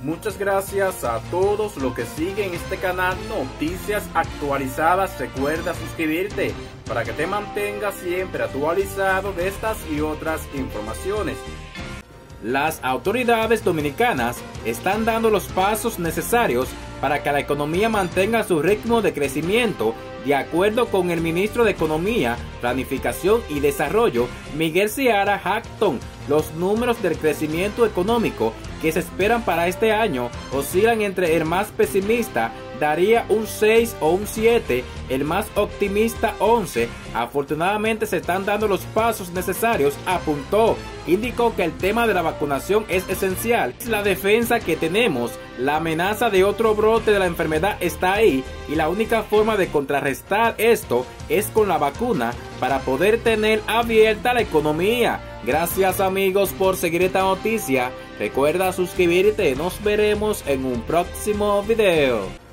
Muchas gracias a todos los que siguen este canal Noticias Actualizadas. Recuerda suscribirte para que te mantengas siempre actualizado de estas y otras informaciones. Las autoridades dominicanas están dando los pasos necesarios para que la economía mantenga su ritmo de crecimiento, de acuerdo con el ministro de Economía, Planificación y Desarrollo, Miguel Seara Jackson. Los números del crecimiento económico que se esperan para este año oscilan entre el más pesimista daría un 6 o un 7, el más optimista 11. Afortunadamente se están dando los pasos necesarios, apuntó. Indicó que el tema de la vacunación es esencial. Es la defensa que tenemos. La amenaza de otro brote de la enfermedad está ahí y la única forma de contrarrestar esto es con la vacuna para poder tener abierta la economía. Gracias amigos por seguir esta noticia. Recuerda suscribirte. Nos veremos en un próximo video.